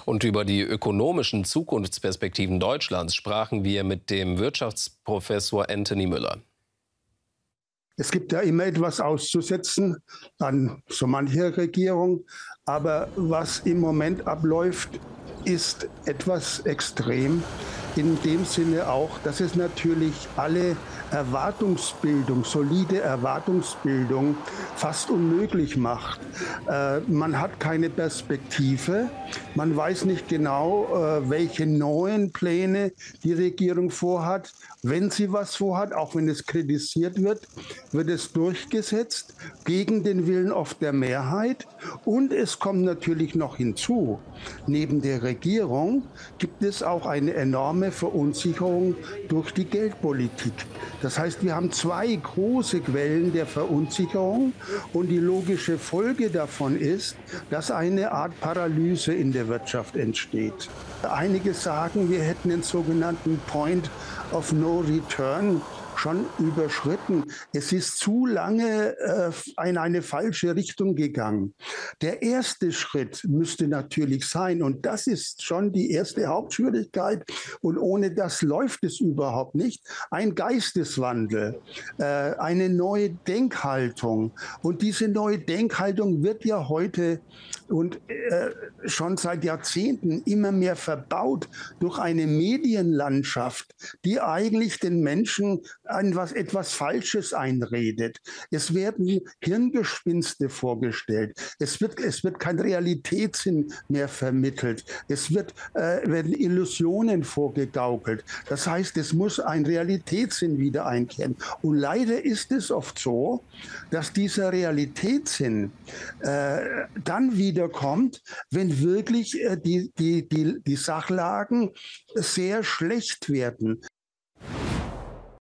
Und über die ökonomischen Zukunftsperspektiven Deutschlands sprachen wir mit dem Wirtschaftsprofessor Anthony Müller. Es gibt ja immer etwas auszusetzen an so mancher Regierung. Aber was im Moment abläuft, ist etwas extrem. In dem Sinne auch, dass es natürlich alle Erwartungsbildung, solide Erwartungsbildung fast unmöglich macht. Man hat keine Perspektive. Man weiß nicht genau, welche neuen Pläne die Regierung vorhat. Wenn sie was vorhat, auch wenn es kritisiert wird, wird es durchgesetzt gegen den Willen oft der Mehrheit. Und es kommt natürlich noch hinzu, neben der Regierung gibt es auch eine enorme Verunsicherung durch die Geldpolitik. Das heißt, wir haben zwei große Quellen der Verunsicherung und die logische Folge davon ist, dass eine Art Paralyse in der Wirtschaft entsteht. Einige sagen, wir hätten den sogenannten Point of No Return schon überschritten. Es ist zu lange in eine falsche Richtung gegangen. Der erste Schritt müsste natürlich sein, und das ist schon die erste Hauptschwierigkeit, und ohne das läuft es überhaupt nicht, ein Geisteswandel, eine neue Denkhaltung. Und diese neue Denkhaltung wird ja heute und schon seit Jahrzehnten immer mehr verbaut durch eine Medienlandschaft, die eigentlich den Menschen etwas Falsches einredet. Es werden Hirngespinste vorgestellt. Es wird kein Realitätssinn mehr vermittelt. Werden Illusionen vorgegaukelt. Das heißt, es muss ein Realitätssinn wieder einkehren. Und leider ist es oft so, dass dieser Realitätssinn dann wiederkommt, wenn wirklich die Sachlagen sehr schlecht werden.